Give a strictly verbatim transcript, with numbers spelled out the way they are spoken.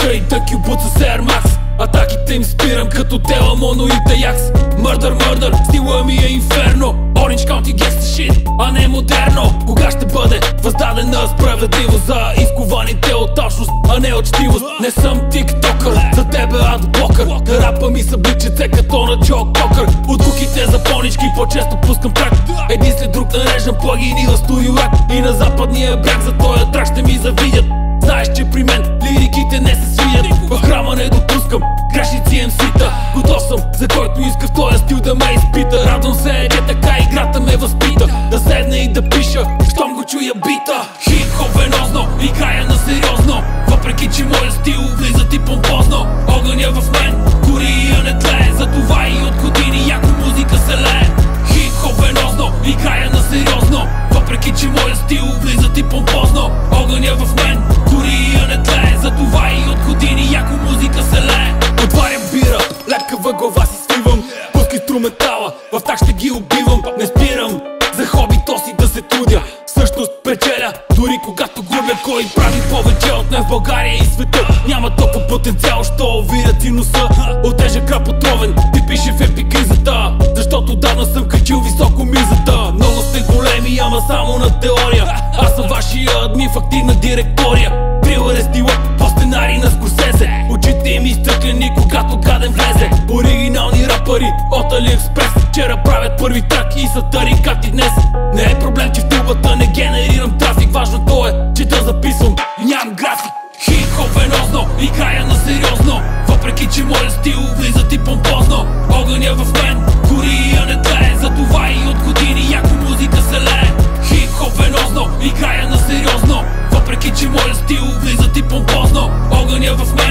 и тъки обут с Air Max. Атаките им спирам като тела Моно и Таякс. Мърдър, мърдър, стила ми е инферно. Orange County Gangsta shit, а не модерно. Кога ще бъде въздадена справедливост за изкованите от точност, а не от чтивост? Не съм тиктокър, за тебе адблокър. Рапа ми събличеце като на Джо Кокър. От куките за понички по-често пускам трак. Един след друг нареждам плагини в студио рак. И на западния бряг за този трак ще ми завидят. Знаеш, че при мен лириките не се свият. В храма не допускам грешници ем си-та. Готов съм за който иска в този стил да ме изпита. Радвам се, че така играта ме възпита. Да седна и да пиша, щом го чуя бита. Хип-хоп венозно, играя на сериозно. Въпреки че моят стил влиза ти помпозно. Огъня в мен гори, а не тлее. Затова и от години яко музика се лее. Хип-хоп венозно, играя на сериозно. Въпреки че моят стил влиза ти помпозно. Огъня в мен гори, а не тлее. Затова и от години яко музика се лее. Отварям бира, лепка във глава си свивам. Пускай инструментала, в так ще ги убивам. Не спирам, за хоби то си да се трудя. Всъщност печеля, дори когато губя. Кой прави повече от мен в България и света? Няма толкова потенциал, що вирят и носа. От тежък крап отровен, ти пише в епикризата. Защото давна съм качил високо мизата. Много сте големи, ама само на теория. Аз съм вашия админ в активна директория. Трилър е стила, по сценарий на Скорсезе. Очите им изтъклени, когато гаден влезе. Оригинални рапъри от Алиекспрес. Вчера правят първи трак и са тарикати днес. Не е проблем, че в тубата не генерирам трафик. Важното е, че да записвам и нямам график. Хип-хоп венозно, играя на сериозно. Въпреки че моят стил влиза ти помпозно. Огъня в мен гори, а не тлее. Затова и от години яко музика се лее. Хип-хоп венозно, играя на сериозно. Въпреки че моят стил влиза ти помпозно. Огъня в мен